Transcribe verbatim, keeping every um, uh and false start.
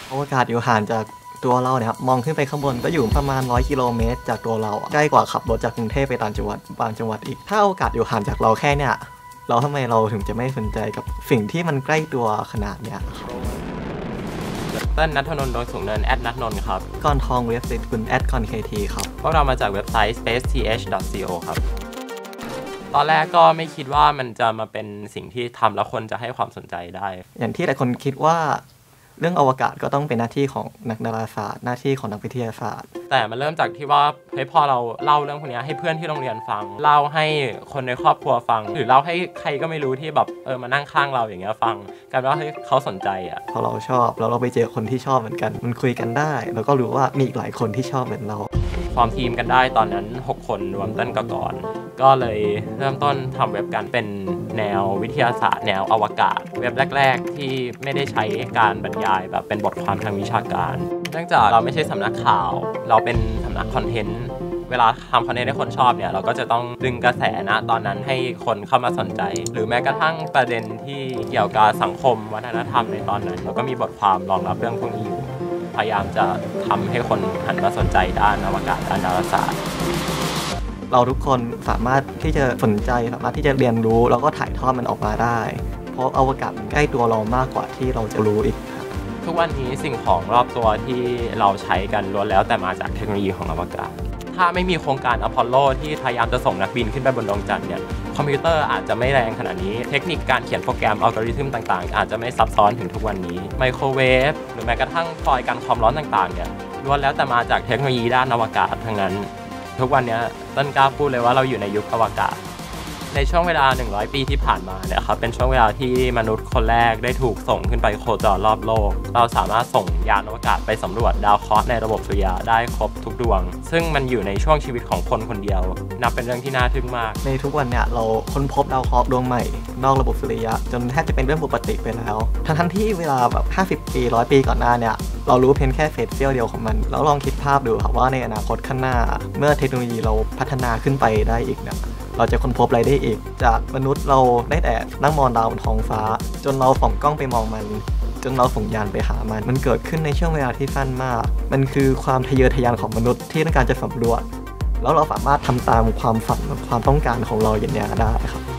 อวกาศอยู่ห่างจากตัวเราเนี่ยครับมองขึ้นไปข้างบนก็อยู่ประมาณร้อยกิโลเมตรจากตัวเราใกล้กว่าขับรถจากกรุงเทพไปต่างจังหวัดบางจังหวัดอีกถ้าอวกาศอยู่ห่างจากเราแค่เนี่ยเราทำไมเราถึงจะไม่สนใจกับสิ่งที่มันใกล้ตัวขนาดเนี้ยต้นณัฐนนท์ ดวงสูงเนินแอดณัฐนนท์ครับก่อนทองเว็บไซต์คุณแอดคอนเคทีครับพวกเรามาจากเว็บไซต์ สเปซ ที เอช ดอท ซี โอ ครับตอนแรกก็ไม่คิดว่ามันจะมาเป็นสิ่งที่ทำแล้วคนจะให้ความสนใจได้อย่างที่หลายคนคิดว่าเรื่องอวกาศก็ต้องเป็นหน้าที่ของนักดาราศาสตร์หน้าที่ของนักวิทยาศาสตร์แต่มันเริ่มจากที่ว่าเฮ้ยพอเราเล่าเรื่องพวกนี้ให้เพื่อนที่โรงเรียนฟังเล่าให้คนในครอบครัวฟังหรือเล่าให้ใครก็ไม่รู้ที่แบบเออมานั่งข้างเราอย่างเงี้ยฟังกันว่าเฮ้ยเขาสนใจอ่ะพอเราชอบแล้วเราไปเจอคนที่ชอบเหมือนกันมันคุยกันได้แล้วก็รู้ว่ามีอีกหลายคนที่ชอบเหมือนเราฟอร์มทีมกันได้ตอนนั้นหกคนรวมต้นก่อนก็เลยเริ่มต้นทำเว็บกันเป็นแนววิทยาศาสตร์แนวอวกาศเว็บแรกๆที่ไม่ได้ใช้การบรรยายแบบเป็นบทความทางวิชาการเนื่องจากเราไม่ใช่สำนักข่าวเราเป็นสำนักคอนเทนต์เวลาทำคอนเทนต์ให้คนชอบเนี่ยเราก็จะต้องดึงกระแสนะตอนนั้นให้คนเข้ามาสนใจหรือแม้กระทั่งประเด็นที่เกี่ยวกับสังคมวัฒนธรรมในตอนนั้นเราก็มีบทความรองรับเรื่องพวกนี้อยู่พยายามจะทำให้คนหันมาสนใจด้านอวกาศด้านดาราศาสตร์เราทุกคนสามารถที่จะสนใจสามารถที่จะเรียนรู้แล้วก็ถ่ายทอดมันออกมาได้เพราะอวกาศมันใกล้ตัวเรามากกว่าที่เราจะรู้อีกครับทุกวันนี้สิ่งของรอบตัวที่เราใช้กันล้วนแล้วแต่มาจากเทคโนโลยีของอวกาศถ้าไม่มีโครงการอพอลโลที่พยายามจะส่งนักบินขึ้นไปบนดวงจันทร์เนี่ยคอมพิวเตอร์อาจจะไม่แรงขนาดนี้เทคนิคการเขียนโปรแกรมอัลกอริทึมต่างๆอาจจะไม่ซับซ้อนถึงทุกวันนี้ไมโครเวฟหรือแม้กระทั่งฟอยล์กันความร้อนต่างๆเนี่ยล้วนแล้วแต่มาจากเทคโนโลยีด้านอวกาศทั้งนั้นทุกวันนี้ต้นกล้าพูดเลยว่าเราอยู่ในยุคอวกาศในช่วงเวลาหนึ่งร้อยปีที่ผ่านมาเนี่ยครับเป็นช่วงเวลาที่มนุษย์คนแรกได้ถูกส่งขึ้นไปโคจรรอบโลกเราสามารถส่งยานอวกาศไปสำรวจดาวเคราะห์ในระบบสุริยะได้ครบทุกดวงซึ่งมันอยู่ในช่วงชีวิตของคนคนเดียวนับเป็นเรื่องที่น่าทึ่งมากในทุกวันเนี่ยเราค้นพบดาวเคราะห์ดวงใหม่นอกระบบสุริยะจนแทบจะเป็นเรื่องปกติไปแล้วทั้งที่เวลาแบบห้าสิบปีหนึ่งร้อยปีก่อนหน้าเนี่ยเรารู้เพียงแค่เศษเสี้ยวเดียวของมันแล้วลองคิดภาพดูครับว่าในอนาคตข้างหน้าเมื่อเทคโนโลยีเราพัฒนาขึ้นไปได้อีกเนี่ยเราจะค้นพบอะไรได้อีกจากมนุษย์เราได้แต่นั่งมองดาวบนท้องฟ้าจนเราส่องกล้องไปมองมันจนเราส่งยานไปหามันมันเกิดขึ้นในช่วงเวลาที่สั้นมากมันคือความทะเยอทะยานของมนุษย์ที่ต้องการจะสำรวจแล้วเราสามารถทำตามความฝันความต้องการของเราอย่างนี้ได้ครับ